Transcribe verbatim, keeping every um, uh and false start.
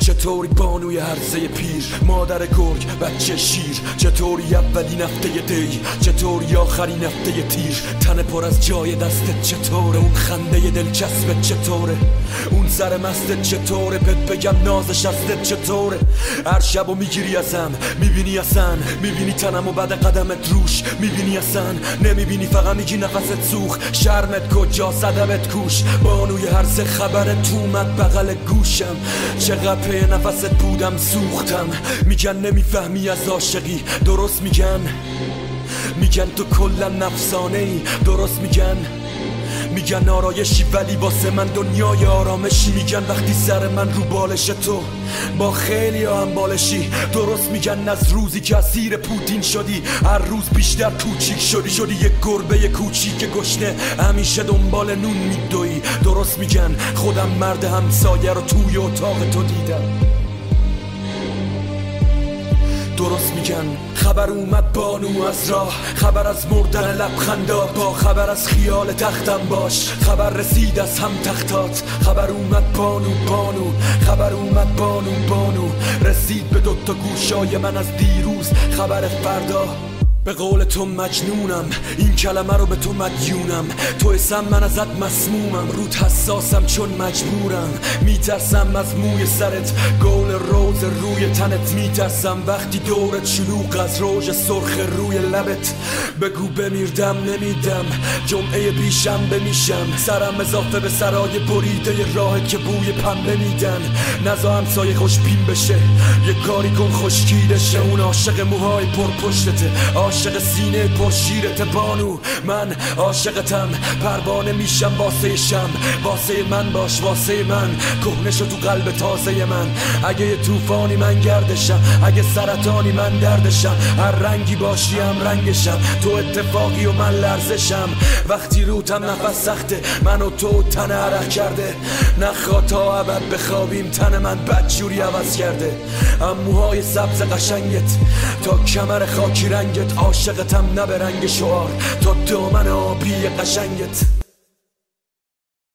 چطوری بانوی هرزه پیر، مادر گرگ بچه شیر، چطوری اولین هفته دی، چطوری آخرین هفته تیر، تن پر از جای دستت چطوره، اون خنده دلچسبت چطوره، اون سر مستت چطوره، بهت بگم نازش هستت چطوره. هر شبو میگیری ازم، میبینی اصلا، میبینی تنم و بعد قدمت روش، میبینی اصلا نمیبینی، فقط میگی نفست سوخ، شرمت کجا صدمت کوش، بانوی هرزه خبرت اومد بغل گوشم، چقدر پی نفست بودم سوختم. میگن نمیفهمی از عاشقی، درست میگن، میگن تو کلا نفسانه ای، درست میگن، میگن آرایشی ولی واسه من دنیای آرامشی، میگن وقتی سر من رو بالش تو با خیلی هم بالشی، درست میگن از روزی که اسیر پوتین شدی هر روز بیشتر کوچیک شدی، شدی یک گربه کوچیک گشنه همیشه دنبال نون میدوی، درست میگن خودم مرد همسایه رو توی اتاق تو دیدم، درست میگن خبر اومد بانو از راه، خبر از مردن لبخندات، با خبر از خیال تختم باش، خبر رسید از هم تختات، خبر اومد بانو بانو، خبر اومد بانو بانو، رسید به دوتا گوشای من از دیروز خبر فردا. به قول تو مجنونم، این کلمه رو به تو مدیونم، تو اسم من ازت مسمومم، رود حساسم چون مجبورم، میترسم از موی سرت، گل روز روی تنت، میترسم وقتی دورت شلوغ از روژ سرخ روی لبت، بگو بمیردم نمیدم، جمعه بیشنبه میشم، سرم اضافه به سرای بریده راه که بوی پنبه میدن، نزا همسایه خوشبین بشه، یه کاری کن خشکیده شه، اون عاشق موهای پر پشتته، عاشق سینه پر شیرت بانو، من عاشقتم، پروانه میشم واسه شم، واسه من باش واسه من، کهنه شو تو قلب تازه من، اگه یه طوفانی من گردشم، اگه سرطانی من دردشم، هر رنگی باشی هم رنگشم، تو اتفاقی و من لرزشم، وقتی روتم نفس سخته، من و تو تن عرق کرده، نخوا تا ابد بخوابیم، تن من بدجوری عوض کرده، اموهای سبز قشنگت تا کمر خاکی رنگت، عاشقتم نه به رنگ شعار تا دامن آبی قشنگت.